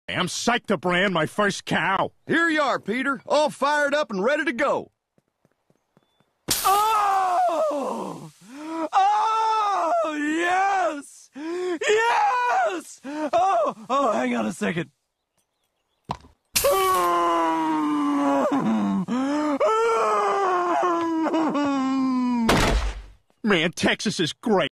I'm psyched to brand my first cow. Here you are, Peter, all fired up and ready to go. Oh! Oh, yes! Yes! Oh, hang on a second. Man, Texas is great.